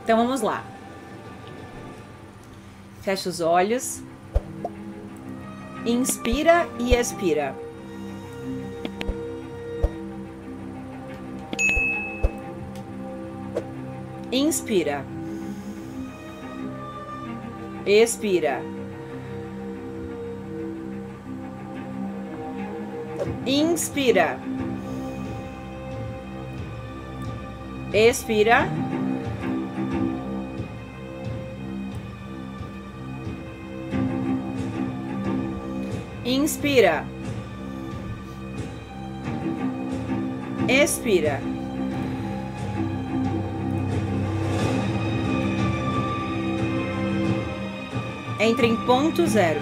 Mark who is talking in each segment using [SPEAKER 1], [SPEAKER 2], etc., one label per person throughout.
[SPEAKER 1] Então vamos lá. Fecha os olhos. Inspira e expira. Inspira. Expira. Inspira. Expira. Inspira. Expira. Entre em ponto zero.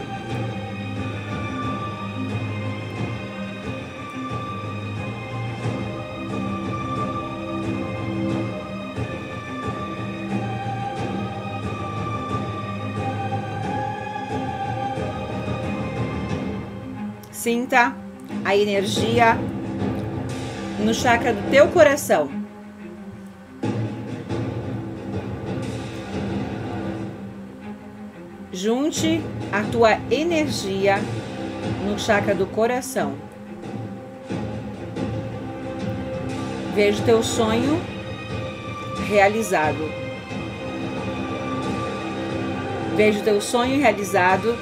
[SPEAKER 1] Sinta a energia no chakra do teu coração. Junte a tua energia no chakra do coração. Veja o teu sonho realizado. Veja o teu sonho realizado.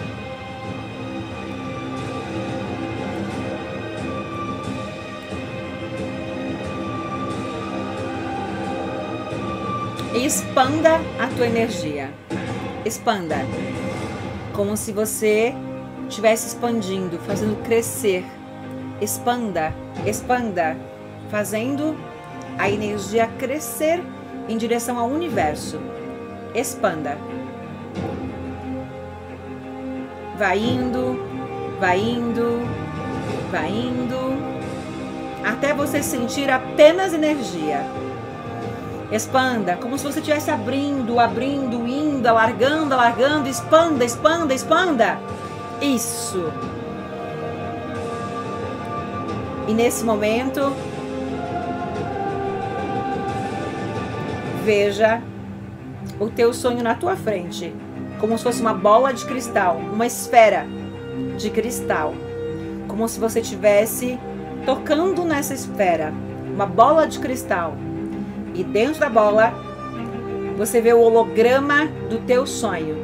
[SPEAKER 1] E expanda a tua energia. Expanda. Como se você estivesse expandindo, fazendo crescer. Expanda, expanda. Fazendo a energia crescer em direção ao universo. Expanda. Vai indo, vai indo, vai indo. Até você sentir apenas energia. Expanda, como se você estivesse abrindo, abrindo, indo, alargando, alargando. Expanda, expanda, expanda. Isso. E nesse momento, veja o teu sonho na tua frente, como se fosse uma bola de cristal, uma esfera de cristal, como se você estivesse tocando nessa esfera, uma bola de cristal. E dentro da bola, você vê o holograma do teu sonho.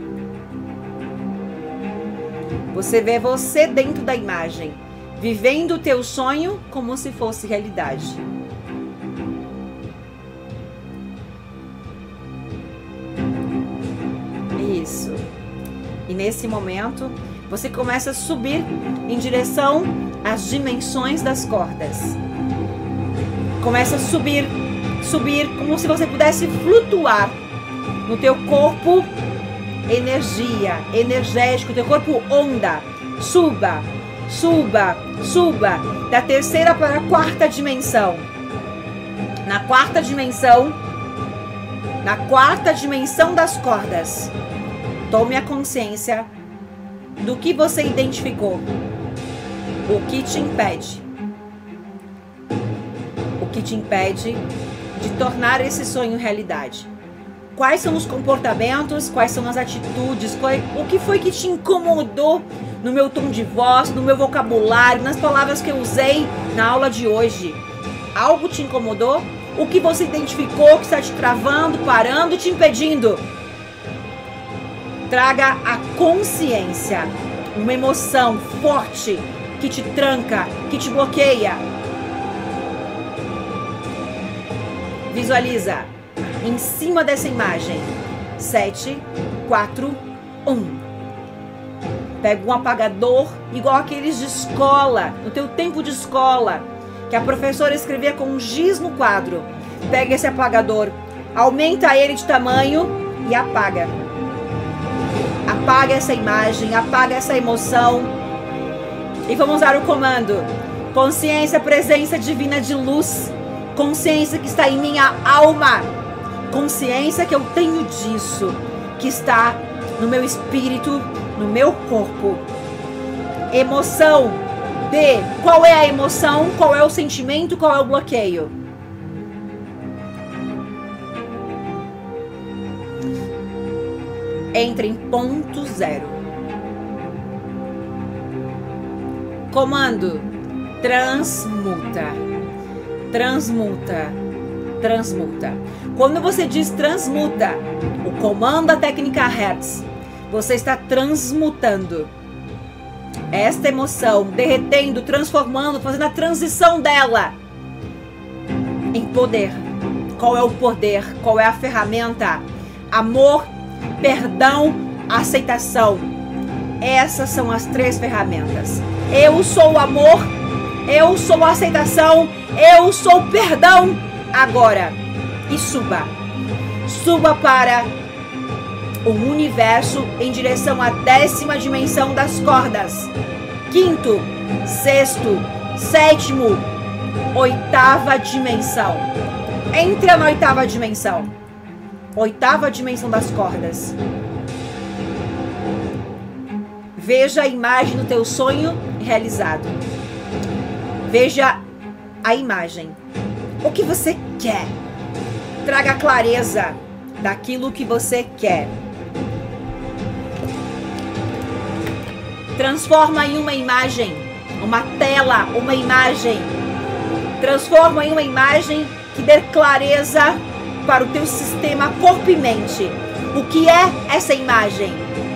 [SPEAKER 1] Você vê você dentro da imagem, vivendo o teu sonho como se fosse realidade. Isso. E nesse momento, você começa a subir em direção às dimensões das cordas. Começa a subir, subir, como se você pudesse flutuar no teu corpo, energia, energético, teu corpo onda. Suba, suba, suba, da terceira para a quarta dimensão. Na quarta dimensão das cordas, tome a consciência do que você identificou, o que te impede. O que te impede de tornar esse sonho realidade. Quais são os comportamentos, quais são as atitudes, o que foi que te incomodou no meu tom de voz, no meu vocabulário, nas palavras que eu usei na aula de hoje. Algo te incomodou? O que você identificou que está te travando, parando, te impedindo? Traga a consciência, uma emoção forte que te tranca, que te bloqueia. Visualiza em cima dessa imagem. 7, 4, 1. Pega um apagador igual aqueles de escola, no teu tempo de escola, que a professora escrevia com giz no quadro. Pega esse apagador, aumenta ele de tamanho e apaga. Apaga essa imagem, apaga essa emoção. E vamos dar o comando. Consciência, presença divina de luz. Consciência que está em minha alma. Consciência que eu tenho disso, que está no meu espírito, no meu corpo. Emoção de qual é a emoção, qual é o sentimento, qual é o bloqueio. entra em ponto zero. Comando: transmuta, transmuta, transmuta. Quando você diz transmuta, o comando da técnica Hertz, você está transmutando esta emoção, derretendo, transformando, fazendo a transição dela em poder. Qual é o poder? Qual é a ferramenta? Amor, perdão, aceitação. Essas são as 3 ferramentas. Eu sou o amor, eu sou a aceitação, eu sou o perdão. Agora, e suba. Suba para o universo em direção à 10ª dimensão das cordas. 5º, 6º, 7º, 8ª dimensão. Entra na 8ª dimensão. 8ª dimensão das cordas. Veja a imagem do teu sonho realizado. Veja a imagem. O que você quer? Traga clareza daquilo que você quer. Transforma em uma imagem, uma tela, uma imagem. Transforma em uma imagem que dê clareza para o teu sistema corpo e mente. O que é essa imagem?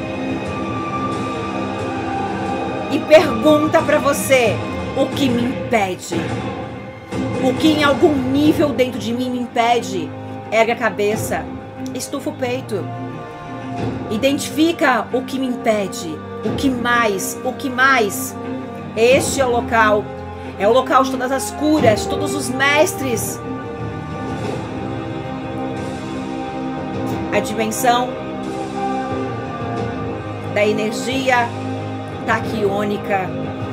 [SPEAKER 1] E pergunta para você: o que me impede? O que em algum nível dentro de mim me impede? Ergue a cabeça, estufa o peito. Identifica o que me impede. O que mais? O que mais? Este é o local. É o local de todas as curas, todos os mestres. A dimensão da energia taquiônica.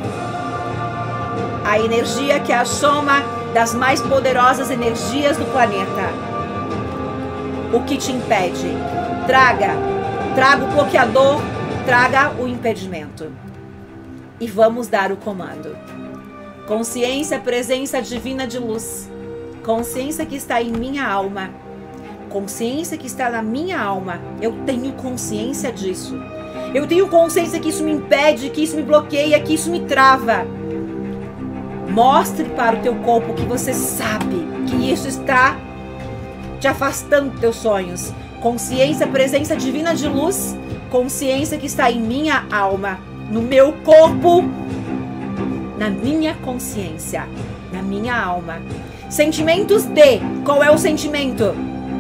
[SPEAKER 1] A energia que é a soma das mais poderosas energias do planeta. O que te impede? Traga o bloqueador, traga o impedimento. E vamos dar o comando. Consciência, presença divina de luz. Consciência que está em minha alma. Consciência que está na minha alma. Eu tenho consciência disso. Eu tenho consciência que isso me impede, que isso me bloqueia, que isso me trava. Mostre para o teu corpo que você sabe que isso está te afastando dos teus sonhos. Consciência, presença divina de luz. Consciência que está em minha alma, no meu corpo, na minha consciência, na minha alma. Sentimentos de... Qual é o sentimento?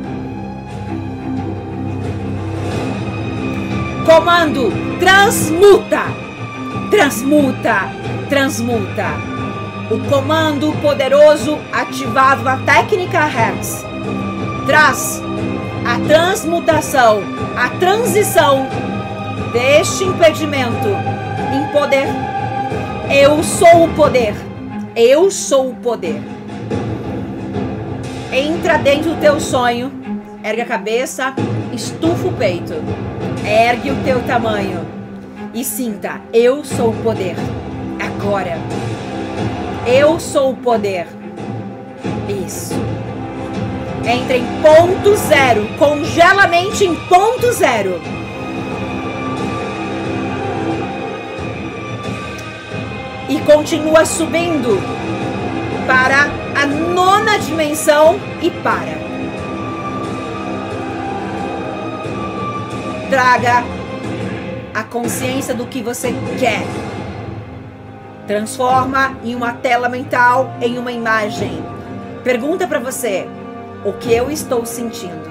[SPEAKER 1] Comando: transmuta, transmuta, transmuta. O comando poderoso ativado na técnica Hertz traz a transmutação, a transição deste impedimento em poder. Eu sou o poder. Eu sou o poder. Entra dentro do teu sonho, ergue a cabeça, estufa o peito, ergue o teu tamanho e sinta: eu sou o poder. Agora. Eu sou o poder. Isso. Entra em ponto zero. Congela a mente em ponto zero. E continua subindo para a 9ª dimensão e para. Traga a consciência do que você quer. Transforma em uma tela mental, em uma imagem. Pergunta para você: o que eu estou sentindo?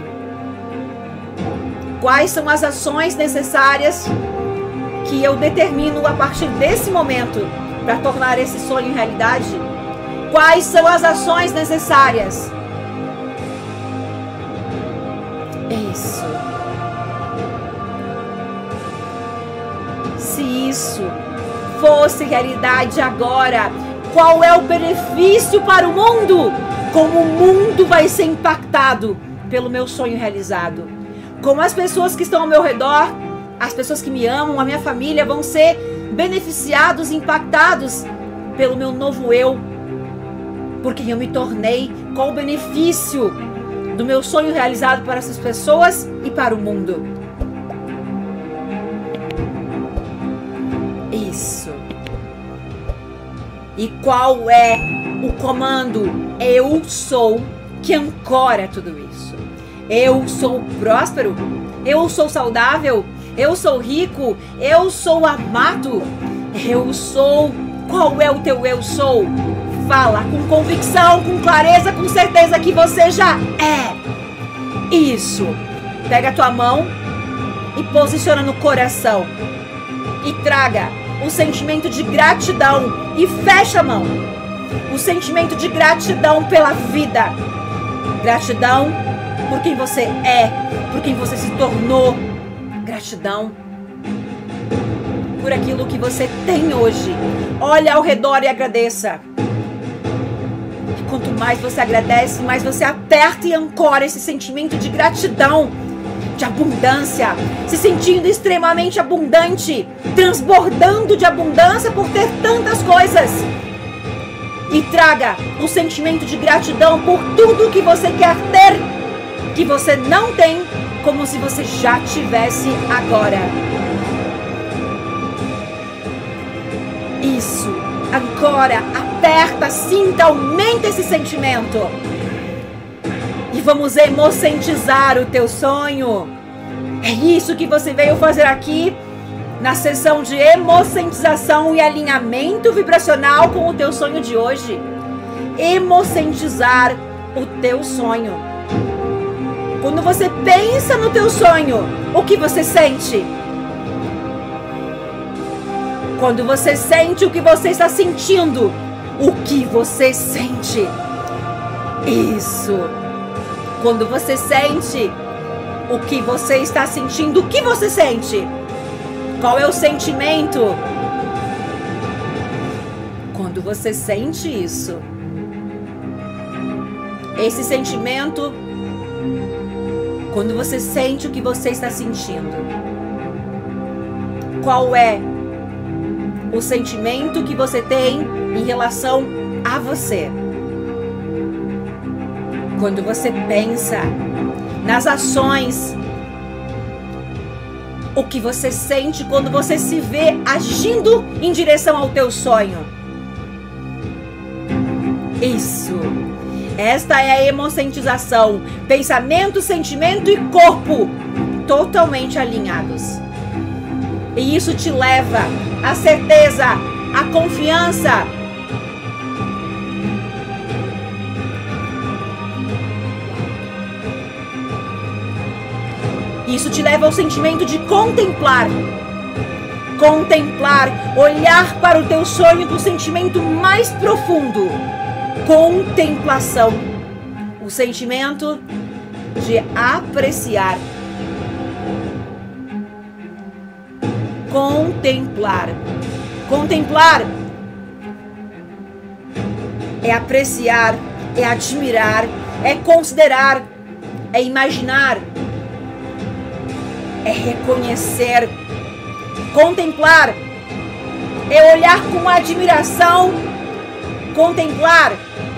[SPEAKER 1] Quais são as ações necessárias que eu determino a partir desse momento para tornar esse sonho realidade? Quais são as ações necessárias? Isso. Se isso fosse realidade agora, qual é o benefício para o mundo? Como o mundo vai ser impactado pelo meu sonho realizado? Como as pessoas que estão ao meu redor, as pessoas que me amam, a minha família, vão ser beneficiados, impactados pelo meu novo eu? Porque eu me tornei. Qual o benefício do meu sonho realizado para essas pessoas e para o mundo? Isso. E qual é o comando? Eu sou que ancora tudo isso. Eu sou próspero. Eu sou saudável. Eu sou rico. Eu sou amado. Eu sou. Qual é o teu eu sou? Fala com convicção, com clareza, com certeza que você já é. Isso. Pega a tua mão e posiciona no coração. E traga o sentimento de gratidão. E fecha a mão. O sentimento de gratidão pela vida. Gratidão por quem você é. Por quem você se tornou. Gratidão por aquilo que você tem hoje. Olha ao redor e agradeça. E quanto mais você agradece, mais você aperta e ancora esse sentimento de gratidão, de abundância, se sentindo extremamente abundante, transbordando de abundância por ter tantas coisas. E traga um sentimento de gratidão por tudo que você quer ter, que você não tem, como se você já tivesse agora. Isso. Agora, aperta, sinta, aumenta esse sentimento. E vamos emocentizar o teu sonho. É isso que você veio fazer aqui na sessão de emocentização e alinhamento vibracional com o teu sonho de hoje. Emocentizar o teu sonho. Quando você pensa no teu sonho, o que você sente? Quando você sente o que você está sentindo, o que você sente? Isso. Quando você sente o que você está sentindo, o que você sente? Qual é o sentimento? Quando você sente isso, esse sentimento, quando você sente o que você está sentindo, qual é o sentimento que você tem em relação a você? Quando você pensa nas ações, o que você sente quando você se vê agindo em direção ao teu sonho? Isso. Esta é a emocentização. Pensamento, sentimento e corpo totalmente alinhados. E isso te leva à certeza, à confiança. Isso te leva ao sentimento de contemplar. Contemplar, olhar para o teu sonho com o sentimento mais profundo. Contemplação. O sentimento de apreciar. Contemplar. Contemplar é apreciar, é admirar, é considerar, é imaginar, é reconhecer. Contemplar é olhar com admiração. Contemplar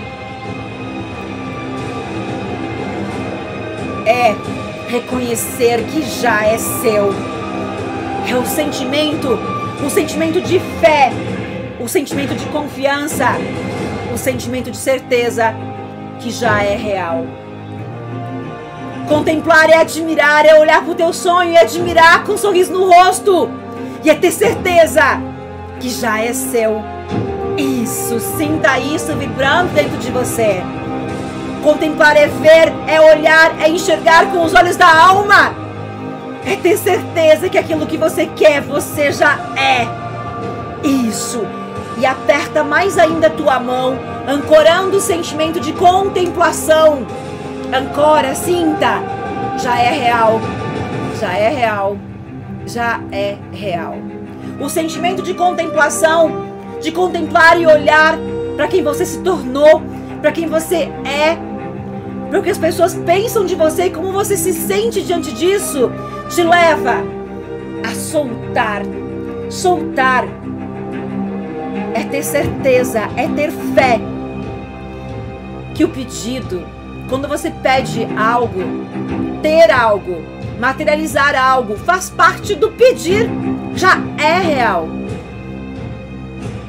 [SPEAKER 1] é reconhecer que já é seu. É o sentimento de fé, o sentimento de confiança, o sentimento de certeza que já é real. Contemplar é admirar, é olhar para o teu sonho e admirar com um sorriso no rosto. E é ter certeza que já é seu. Isso, sinta isso vibrando dentro de você. Contemplar é ver, é olhar, é enxergar com os olhos da alma. É ter certeza que aquilo que você quer, você já é. Isso. E aperta mais ainda a tua mão, ancorando o sentimento de contemplação. Ancora, sinta. Já é real. Já é real. Já é real. O sentimento de contemplação, de contemplar e olhar para quem você se tornou, para quem você é, para o que as pessoas pensam de você e como você se sente diante disso, te leva a soltar. Soltar é ter certeza, é ter fé que o pedido, quando você pede algo, ter algo, materializar algo, faz parte do pedir, já é real.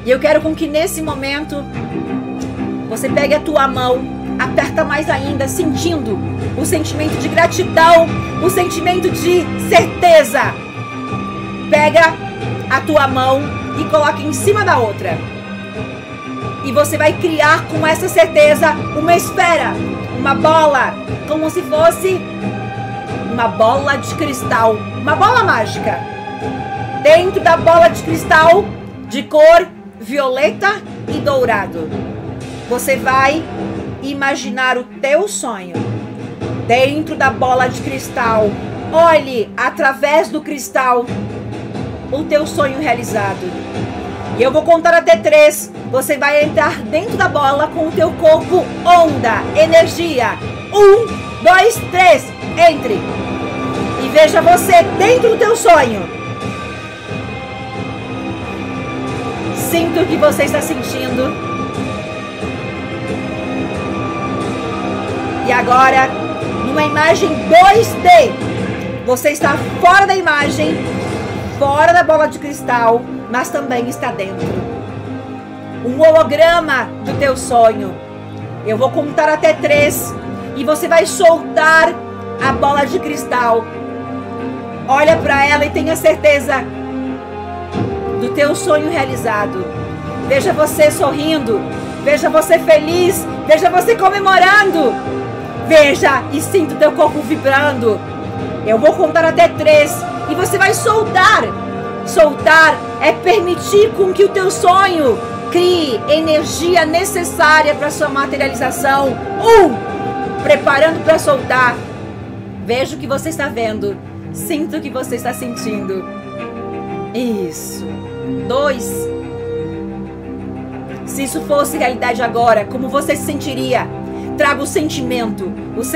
[SPEAKER 1] E eu quero com que nesse momento você pegue a tua mão, aperta mais ainda, sentindo o sentimento de gratidão, o sentimento de certeza. Pega a tua mão e coloca em cima da outra. E você vai criar com essa certeza uma esfera, uma bola, como se fosse uma bola de cristal, uma bola mágica. Dentro da bola de cristal de cor violeta e dourado, você vai imaginar o teu sonho. Dentro da bola de cristal, olhe através do cristal o teu sonho realizado. E eu vou contar até 3. Você vai entrar dentro da bola com o teu corpo onda, energia. 1, 2, 3. Entre. E veja você dentro do teu sonho. Sinta o que você está sentindo. E agora, numa imagem 2D, você está fora da imagem, fora da bola de cristal, mas também está dentro. Um holograma do teu sonho. Eu vou contar até 3 e você vai soltar a bola de cristal. Olha para ela e tenha certeza do teu sonho realizado. Veja você sorrindo, veja você feliz, veja você comemorando. Veja e sinta o teu corpo vibrando. Eu vou contar até 3 e você vai soltar. Soltar é permitir com que o teu sonho crie energia necessária para sua materialização. 1, preparando para soltar. Veja o que você está vendo. Sinta o que você está sentindo. Isso. 2. Se isso fosse realidade agora, como você se sentiria? Traga o sentimento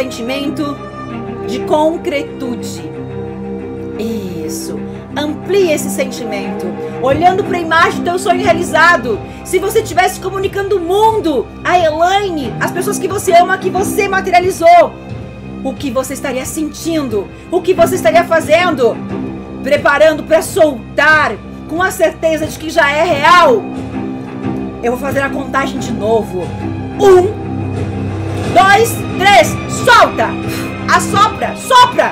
[SPEAKER 1] de concretude. Isso. Amplie esse sentimento, olhando para a imagem do teu sonho realizado. Se você estivesse comunicando o mundo, a Elaine, as pessoas que você ama, que você materializou, o que você estaria sentindo? O que você estaria fazendo? Preparando para soltar, com a certeza de que já é real. Eu vou fazer a contagem de novo. 1, 2, 3, solta! Assopra, sopra!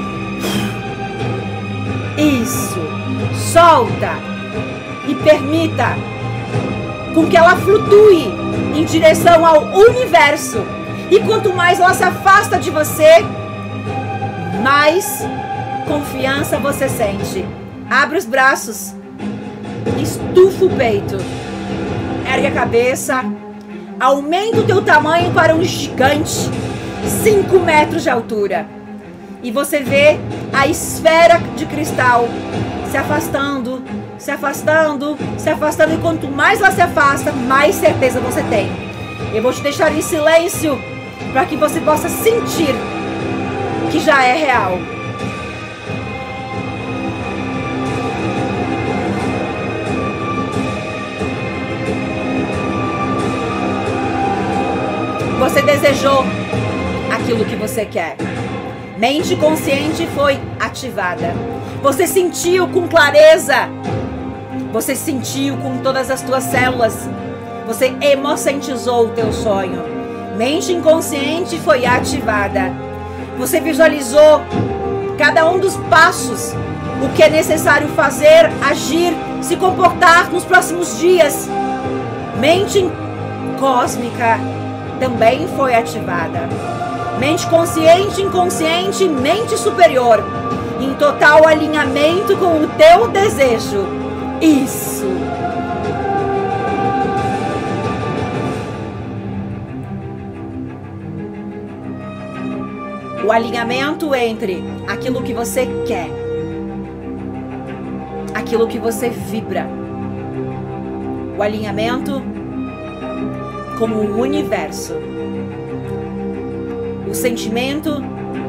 [SPEAKER 1] Isso, solta e permita com que ela flutue em direção ao universo. E quanto mais ela se afasta de você, mais confiança você sente. Abre os braços, estufa o peito, ergue a cabeça, aumenta o teu tamanho para um gigante, 5 metros de altura. E você vê a esfera de cristal se afastando, se afastando, se afastando. E quanto mais ela se afasta, mais certeza você tem. Eu vou te deixar em silêncio para que você possa sentir que já é real. Você desejou aquilo que você quer. Mente consciente foi ativada. Você sentiu com clareza. Você sentiu com todas as tuas células. Você emocentizou o teu sonho. Mente inconsciente foi ativada. Você visualizou cada um dos passos, o que é necessário fazer, agir, se comportar nos próximos dias. Mente cósmica também foi ativada. Mente consciente, inconsciente, mente superior, em total alinhamento com o teu desejo. Isso. O alinhamento entre aquilo que você quer, aquilo que você vibra. O alinhamento com o universo. O sentimento,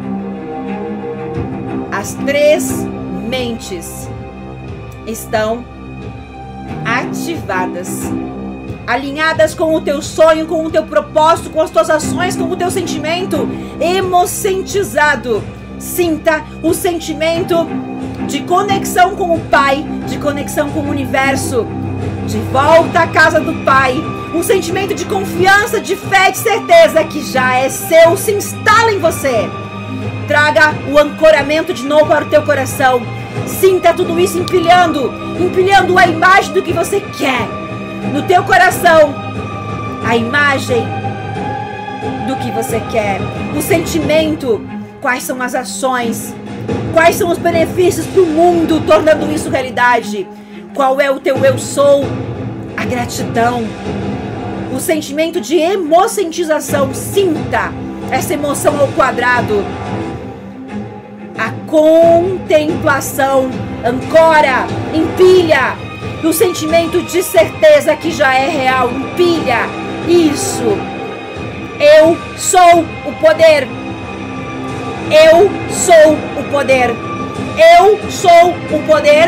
[SPEAKER 1] as 3 mentes estão ativadas, alinhadas com o teu sonho, com o teu propósito, com as tuas ações, com o teu sentimento, emocentizado. Sinta o sentimento de conexão com o Pai, de conexão com o universo. De volta à casa do Pai. Um sentimento de confiança, de fé, de certeza que já é seu, se instala em você. Traga o ancoramento de novo para o teu coração. Sinta tudo isso empilhando a imagem do que você quer. No teu coração, a imagem do que você quer. O sentimento, quais são as ações, quais são os benefícios para o mundo, tornando isso realidade. Qual é o teu eu sou? A gratidão. O sentimento de emocientização. Sinta essa emoção ao quadrado. A contemplação. Ancora, empilha. E o sentimento de certeza que já é real. Empilha. Isso. Eu sou o poder. Eu sou o poder. Eu sou o poder.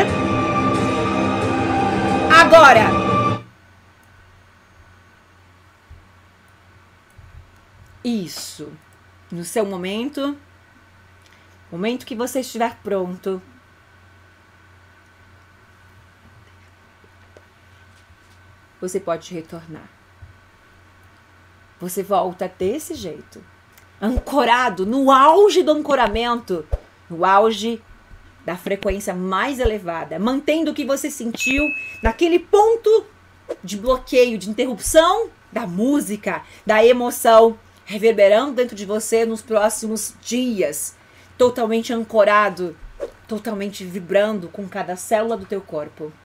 [SPEAKER 1] Agora. Isso. No seu momento que você estiver pronto, você pode retornar. Você volta desse jeito, ancorado, no auge do ancoramento, no auge da frequência mais elevada, mantendo o que você sentiu naquele ponto de bloqueio, de interrupção da música, da emoção, reverberando dentro de você nos próximos dias, totalmente ancorado, totalmente vibrando com cada célula do teu corpo.